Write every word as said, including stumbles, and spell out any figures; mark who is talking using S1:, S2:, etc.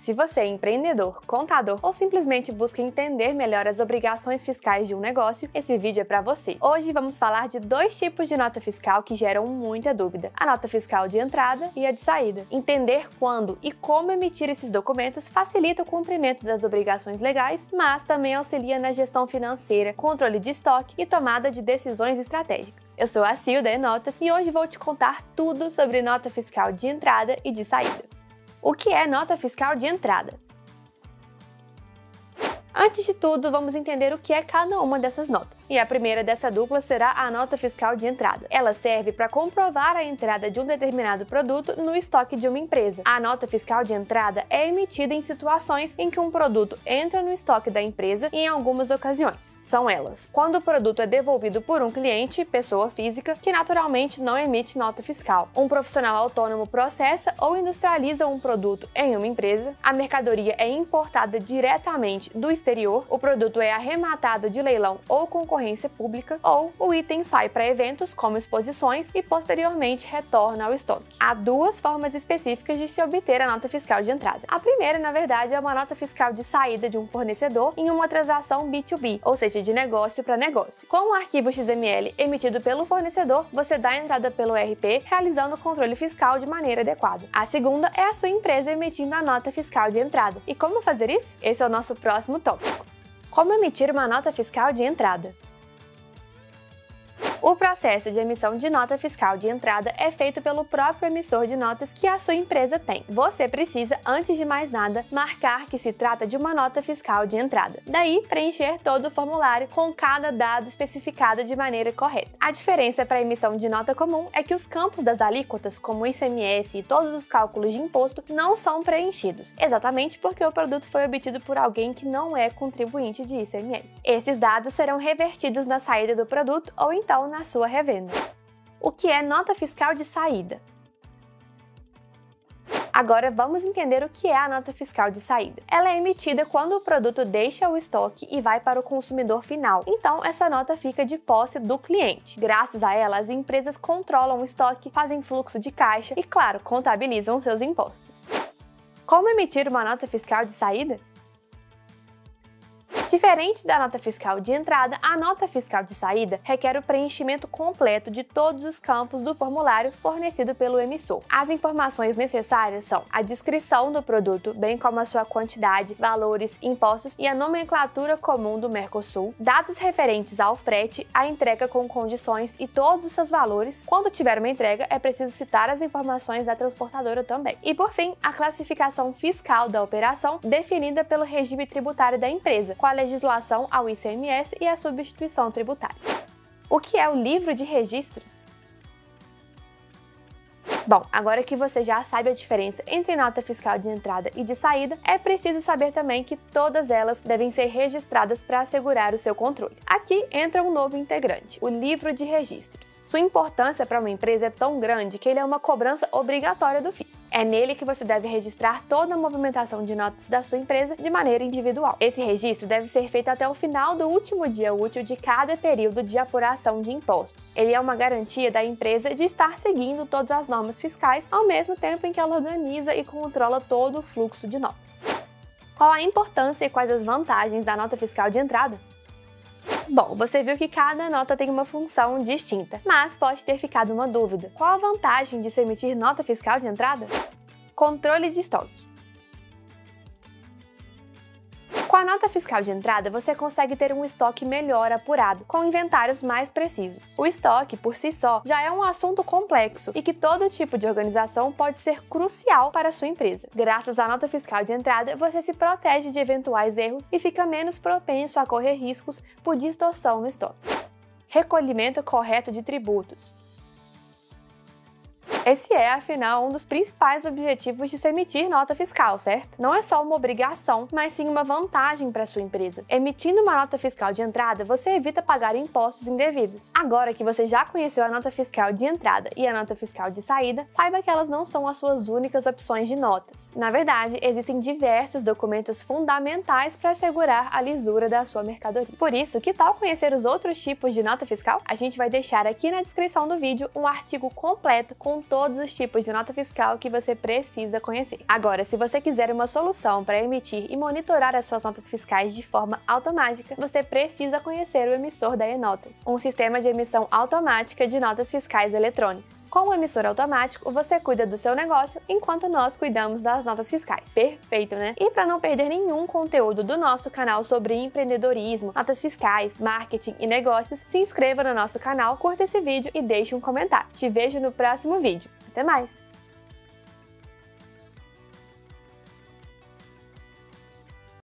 S1: Se você é empreendedor, contador ou simplesmente busca entender melhor as obrigações fiscais de um negócio, esse vídeo é para você. Hoje vamos falar de dois tipos de nota fiscal que geram muita dúvida: a nota fiscal de entrada e a de saída. Entender quando e como emitir esses documentos facilita o cumprimento das obrigações legais, mas também auxilia na gestão financeira, controle de estoque e tomada de decisões estratégicas. Eu sou a Sil da Enotas e hoje vou te contar tudo sobre nota fiscal de entrada e de saída. O que é nota fiscal de entrada? Antes de tudo, vamos entender o que é cada uma dessas notas. E a primeira dessa dupla será a nota fiscal de entrada. Ela serve para comprovar a entrada de um determinado produto no estoque de uma empresa. A nota fiscal de entrada é emitida em situações em que um produto entra no estoque da empresa e em algumas ocasiões. São elas: quando o produto é devolvido por um cliente, pessoa física, que naturalmente não emite nota fiscal. Um profissional autônomo processa ou industrializa um produto em uma empresa. A mercadoria é importada diretamente do exterior. O produto é arrematado de leilão ou concorrência pública. Ou o item sai para eventos como exposições e posteriormente retorna ao estoque. Há duas formas específicas de se obter a nota fiscal de entrada. A primeira, na verdade, é uma nota fiscal de saída de um fornecedor em uma transação B dois B, ou seja, de negócio para negócio. Com o arquivo X M L emitido pelo fornecedor, você dá a entrada pelo R P, realizando o controle fiscal de maneira adequada. A segunda é a sua empresa emitindo a nota fiscal de entrada. E como fazer isso? Esse é o nosso próximo tópico. Como emitir uma nota fiscal de entrada? O processo de emissão de nota fiscal de entrada é feito pelo próprio emissor de notas que a sua empresa tem. Você precisa, antes de mais nada, marcar que se trata de uma nota fiscal de entrada. Daí, preencher todo o formulário com cada dado especificado de maneira correta. A diferença para a emissão de nota comum é que os campos das alíquotas, como o I C M S e todos os cálculos de imposto, não são preenchidos, exatamente porque o produto foi obtido por alguém que não é contribuinte de I C M S. Esses dados serão revertidos na saída do produto ou então na sua revenda. O que é nota fiscal de saída? Agora vamos entender o que é a nota fiscal de saída. Ela é emitida quando o produto deixa o estoque e vai para o consumidor final. Então, essa nota fica de posse do cliente. Graças a ela, as empresas controlam o estoque, fazem fluxo de caixa e, claro, contabilizam seus impostos. Como emitir uma nota fiscal de saída? Diferente da nota fiscal de entrada, a nota fiscal de saída requer o preenchimento completo de todos os campos do formulário fornecido pelo emissor. As informações necessárias são a descrição do produto, bem como a sua quantidade, valores, impostos e a nomenclatura comum do Mercosul, dados referentes ao frete, a entrega com condições e todos os seus valores. Quando tiver uma entrega, é preciso citar as informações da transportadora também. E por fim, a classificação fiscal da operação, definida pelo regime tributário da empresa, com a legislação ao I C M S e a substituição tributária. O que é o livro de registros? Bom, agora que você já sabe a diferença entre nota fiscal de entrada e de saída, é preciso saber também que todas elas devem ser registradas para assegurar o seu controle. Aqui entra um novo integrante, o livro de registros. Sua importância para uma empresa é tão grande que ele é uma cobrança obrigatória do fisco. É nele que você deve registrar toda a movimentação de notas da sua empresa de maneira individual. Esse registro deve ser feito até o final do último dia útil de cada período de apuração de impostos. Ele é uma garantia da empresa de estar seguindo todas as normas fiscais, ao mesmo tempo em que ela organiza e controla todo o fluxo de notas. Qual a importância e quais as vantagens da nota fiscal de entrada? Bom, você viu que cada nota tem uma função distinta, mas pode ter ficado uma dúvida. Qual a vantagem de se emitir nota fiscal de entrada? Controle de estoque. Com a nota fiscal de entrada, você consegue ter um estoque melhor apurado, com inventários mais precisos. O estoque, por si só, já é um assunto complexo e que todo tipo de organização pode ser crucial para a sua empresa. Graças à nota fiscal de entrada, você se protege de eventuais erros e fica menos propenso a correr riscos por distorção no estoque. Recolhimento correto de tributos. Esse é, afinal, um dos principais objetivos de se emitir nota fiscal, certo? Não é só uma obrigação, mas sim uma vantagem para sua empresa. Emitindo uma nota fiscal de entrada, você evita pagar impostos indevidos. Agora que você já conheceu a nota fiscal de entrada e a nota fiscal de saída, saiba que elas não são as suas únicas opções de notas. Na verdade, existem diversos documentos fundamentais para assegurar a lisura da sua mercadoria. Por isso, que tal conhecer os outros tipos de nota fiscal? A gente vai deixar aqui na descrição do vídeo um artigo completo com todos os tipos de nota fiscal que você precisa conhecer. Agora, se você quiser uma solução para emitir e monitorar as suas notas fiscais de forma automática, você precisa conhecer o emissor da eNotas, um sistema de emissão automática de notas fiscais eletrônicas. Com o emissor automático, você cuida do seu negócio enquanto nós cuidamos das notas fiscais. Perfeito, né? E para não perder nenhum conteúdo do nosso canal sobre empreendedorismo, notas fiscais, marketing e negócios, se inscreva no nosso canal, curta esse vídeo e deixe um comentário. Te vejo no próximo vídeo. Até mais!